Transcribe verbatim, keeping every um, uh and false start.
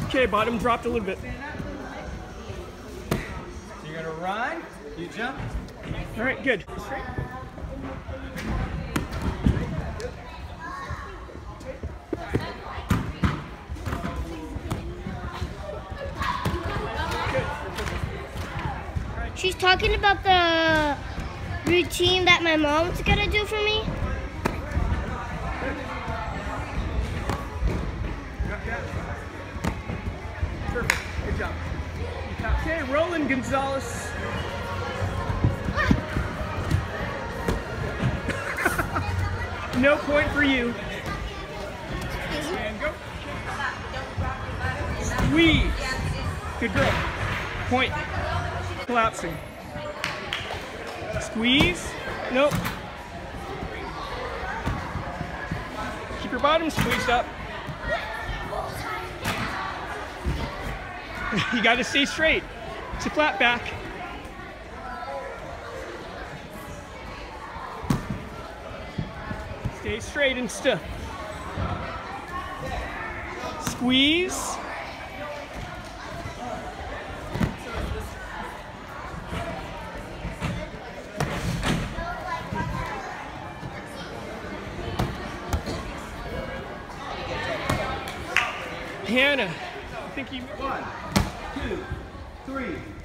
Okay, bottom dropped a little bit. So you're gonna run, you jump. All right, good. Straight. She's talking about the routine that my mom's gonna do for me. Perfect. Good job. Okay, Roland Gonzalez. No point for you. And go. Squeeze. Good girl. Point. Collapsing. Squeeze. Nope. Keep your bottom squeezed up. You got to stay straight. It's a flat back. Stay straight and stiff. Squeeze. Hannah, I think you... One, two, three.